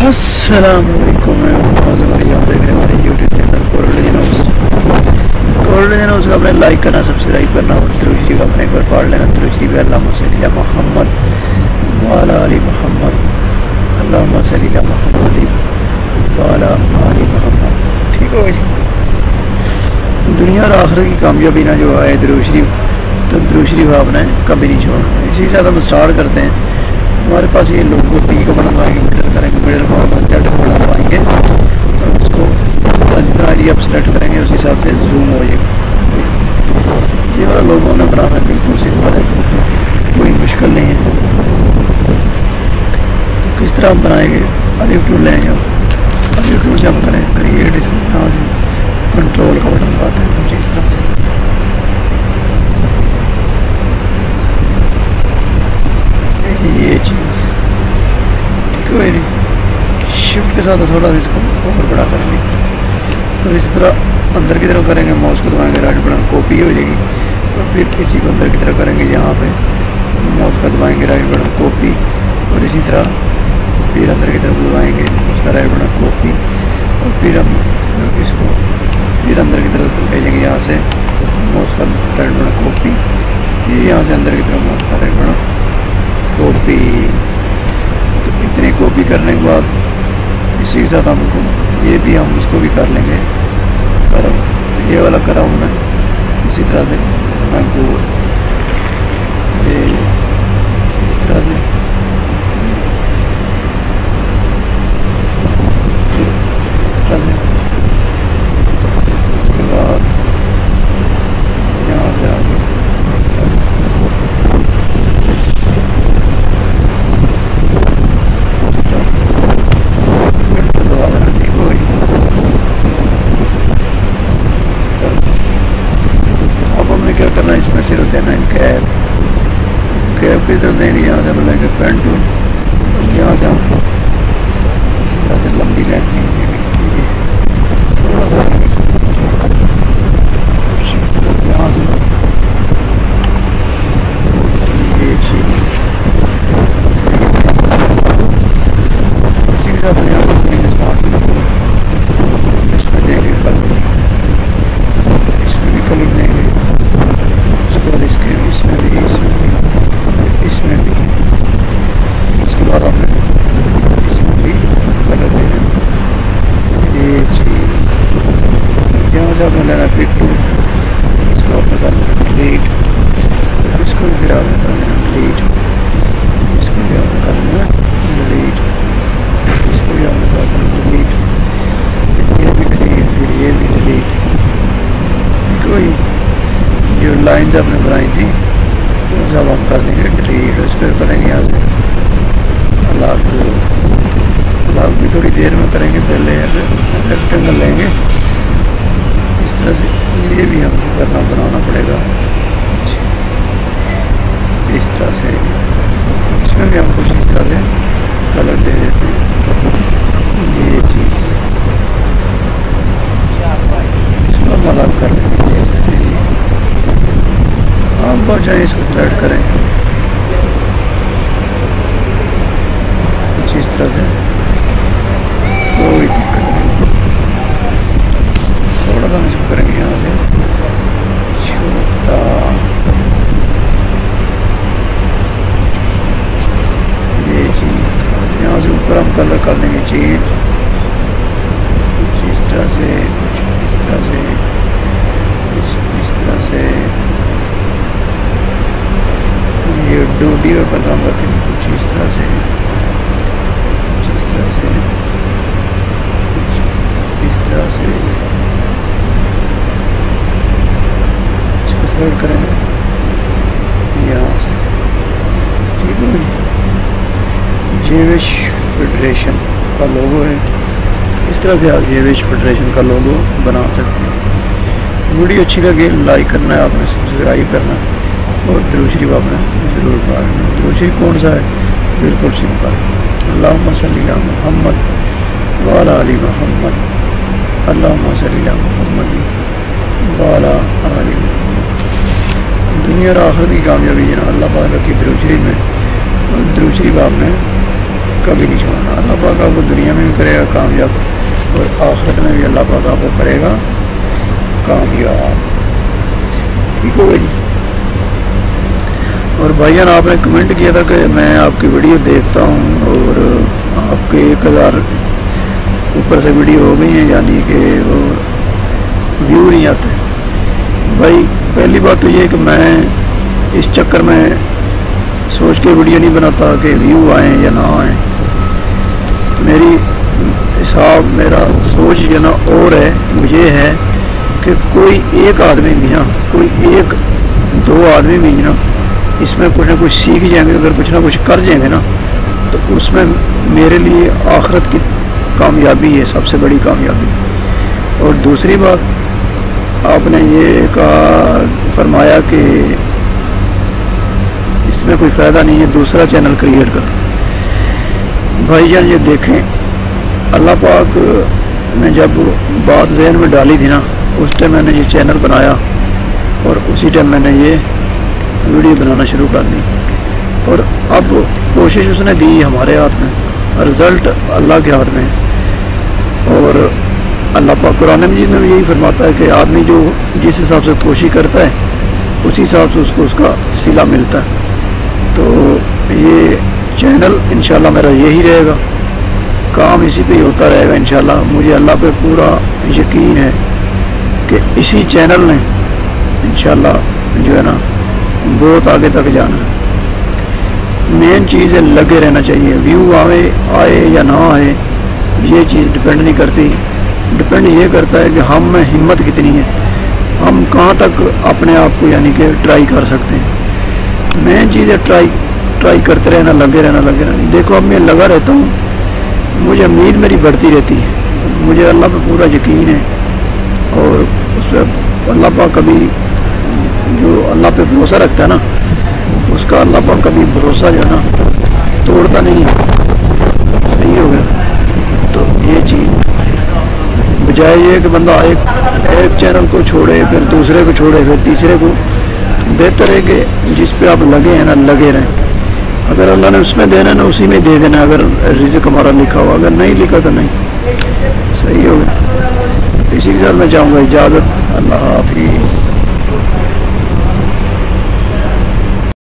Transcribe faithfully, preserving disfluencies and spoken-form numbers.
السلام علیکم، میں ناظم علی، آپ دیکھ رہے ہیں ہمارے یوٹیوب چینل کو ریلیجن ہاؤس کو ریلیجن ہاؤس کو اپنے لائک کرنا، سبسکرائب کرنا اور درود شریف اپنے ایک بار پڑھ لینا۔ درود شریف اللہم صلی علی محمد وعلی آل محمد، اللہم صلی علی محمد وعلی آل محمد۔ ٹھیک ہو بھائی، دنیا اور آخرت کی کامیابی نہ جو ہے درود شریف، تو درود شریف آپ نے کبھی نہیں چھوڑنا۔ اسی کے ساتھ ہم اسٹارٹ کرتے ہیں۔ ہمارے پاس یہ لوگو ٹی کا بٹن دبائیں گے، مڈل کریں گے، مڈل کو سیٹ کا بٹن دبائیں گے تو اس کو جتنا ایریا آپ سلیکٹ کریں گے اس حساب سے زوم ہو جائے گا۔ یہ والا لوگو ہمیں بنانا بالکل سمپل ہے، کوئی مشکل نہیں ہے۔ تو کس طرح ہم بنائیں گے، الف ٹول لیں گے، الف ٹول سے ہم کریں کریٹ، اس کو یہاں سے کنٹرول کا بٹن دباتے ہیں کچھ اس طرح سے۔ یہ چیز ٹھیک ہے نہیں، شفٹ کے ساتھ تھوڑا سا اس کو اوپر بڑا کریں گے اس طرح سے، اور اس طرح اندر کی طرف کریں گے، ماؤس کو دبائیں گے، رائٹ بٹن کاپی ہو جائے گی، اور پھر اسی کو اندر کی طرف کریں گے، یہاں پہ ماؤس کا دبائیں گے، رائٹ بٹن کاپی، اور اسی طرح پھر اندر کی طرف دبائیں گے اس کا رائٹ بٹن کاپی، اور پھر ہم اس کو پھر اندر کی طرف بھیجیں گے، یہاں سے ماؤس کا رائٹ بٹن کاپی، پھر یہاں سے اندر کی طرف ماؤس کا رائٹ بٹن کاپی۔ تو اتنی کاپی کرنے کے بعد اسی کے ساتھ ہم کو یہ بھی ہم اس کو بھی کر لیں گے، کرم یہ والا کرا ہوں میں اسی طرح سے میں کو یہ اس طرح سے اس طرح سے اس کے بعد یہاں سے آگے اس طرح سے کرنا، اس میں صرف دینا ہے کیب کیب کی طرف دیں گے، یہاں سے ہم لیں گے پین ٹول، یہاں سے ہم اس طرح سے لمبی لائن لیں گے، تھوڑا سا یہاں سے یہ چیز اسی کے ساتھ ہم یہاں پر دیں گے اسمارٹ، اس میں دیں گے کلر، اس میں بھی کلر دیں گے، اس کے اس میں بھی اس میں بھی اس میں بھی اس کے بعد ہم نے اس میں بھی کلر دے دیں۔ یہ چیز یہاں سے آپ نے لینا پک ٹول، اس کو آپ نے کرنا ڈیلیٹ، اس کو بھی آپ نے کرنا ڈیلیٹ، اس کو بھی آپ نے کرنا ڈیلیٹ، اس کو بھی آپ نے کرنا ڈیلیٹ، یہ بھی ڈیلیٹ، پھر یہ بھی ڈیلیٹ۔ کوئی جو لائنز آپ نے بنائی تھی وہ سب ہم کر دیں گے ڈیلیٹ، اس پہ کریں گے یہاں سے الگ الگ بھی تھوڑی دیر میں کریں گے، پہلے ریکٹینگل لیں گے اس طرح سے، یہ بھی ہم کو کرنا بنانا پڑے گا اس طرح سے، اس میں بھی ہم کچھ اس طرح سے کلر دے دیتے ہیں۔ یہ چیز اس کو ہم الگ کر لیں گے، ہم بچائیں اس کو سلیکٹ کریں کچھ اس طرح سے، کوئی دقت نہیں، تھوڑا سا ہم اس کو کریں گے یہاں سے چھوٹا، یہ چیز یہاں سے اوپر ہم کلر کر دیں گے چینج، کچھ اس طرح سے، کچھ اس طرح سے، کچھ اس طرح سے، یہ ڈوڈی کا کلر ہم رکھیں گے کچھ اس طرح سے، کچھ اس طرح سے، کچھ اس طرح سے، اس کو سلیکٹ کریں گے یہاں سے، ٹھیک ہے بھائی۔ جیوش فیڈریشن کا لوگو ہے، اس طرح سے آپ جیوش فیڈریشن کا لوگو بنا سکتے ہیں۔ ویڈیو اچھی لگے لائک کرنا ہے آپ نے، سبسکرائب کرنا ہے، اور درود شریف آپ نے ضرور پڑھنا۔ درود شریف کون سا ہے، بالکل سمپل، اللہم صلی علی محمد وعلی آل محمد، اللہم صلی علی محمد وعلی آل محمد۔ دنیا اور آخرت کی کامیابی جناب اللہ پاک رکھی درود شریف میں، اور درود شریف آپ نے کبھی نہیں چھوڑنا. اللہ پاک آپ کو دنیا میں بھی کرے گا کامیاب اور آخرت میں بھی اللہ پاک آپ کو کرے گا کامیاب. ٹھیک ہوگا جی. اور بھائی جان آپ نے کمنٹ کیا تھا کہ میں آپ کی ویڈیو دیکھتا ہوں اور آپ کے ایک ہزار اوپر سے ویڈیو ہو گئی ہیں یعنی کہ وہ ویو نہیں آتے. بھائی پہلی بات تو یہ کہ میں اس چکر میں سوچ کے ویڈیو نہیں بناتا کہ ویو آئیں یا نہ آئیں. میری حساب میرا سوچ جو نا اور ہے وہ یہ ہے کہ کوئی ایک آدمی بھی نا کوئی ایک دو آدمی بھی نا اس میں کچھ نہ کچھ سیکھ جائیں گے, اگر کچھ نہ کچھ کر جائیں گے نا تو اس میں میرے لیے آخرت کی کامیابی ہے, سب سے بڑی کامیابی. اور دوسری بات آپ نے یہ کہا فرمایا کہ اس میں کوئی فائدہ نہیں ہے دوسرا چینل کریٹ کر. بھائی جان یہ دیکھیں اللہ پاک نے جب بات ذہن میں ڈالی تھی نا اس ٹائم میں نے یہ چینل بنایا اور اسی ٹائم میں نے یہ ویڈیو بنانا شروع کر دی. اور اب کوشش اس نے دی ہمارے ہاتھ میں, رزلٹ اللہ کے ہاتھ میں. اور اللہ پاک قرآن مجید میں بھی یہی فرماتا ہے کہ آدمی جو جس حساب سے کوشش کرتا ہے اسی حساب سے اس کو اس کا صلہ ملتا ہے. تو یہ چینل انشاءاللہ میرا یہی رہے گا, کام اسی پہ ہی ہوتا رہے گا انشاءاللہ. مجھے اللہ پہ پورا یقین ہے کہ اسی چینل نے انشاءاللہ جو ہے نا بہت آگے تک جانا ہے. مین چیز ہے لگے رہنا چاہیے. ویو آئے آئے یا نہ آئے یہ چیز ڈپینڈ نہیں کرتی, ڈپینڈ یہ کرتا ہے کہ ہم میں ہمت کتنی ہے, ہم کہاں تک اپنے آپ کو یعنی کہ ٹرائی کر سکتے ہیں. مین چیز ہے ٹرائی ٹرائی کرتے رہنا, لگے رہنا لگے رہنا. دیکھو اب میں لگا رہتا ہوں, مجھے امید میری بڑھتی رہتی ہے, مجھے اللہ پہ پورا یقین ہے. اور اس پہ اللہ پاک کبھی جو اللہ پہ بھروسہ رکھتا ہے نا اس کا اللہ پاک کبھی بھروسہ جو ہے نا توڑتا نہیں ہے. صحیح ہو گیا. تو یہ چیز بجائے یہ کہ بندہ ایک ایک چینل کو چھوڑے پھر دوسرے کو چھوڑے پھر تیسرے کو, بہتر ہے کہ جس پہ آپ لگے ہیں نا لگے رہیں. اگر اللہ نے اس میں دینا ہے نا اسی میں دے دینا, اگر رزق ہمارا لکھا ہوا, اگر نہیں لکھا تو نہیں. صحیح ہو گیا. اسی کے ساتھ میں چاہوں گا اجازت. اللہ حافظ.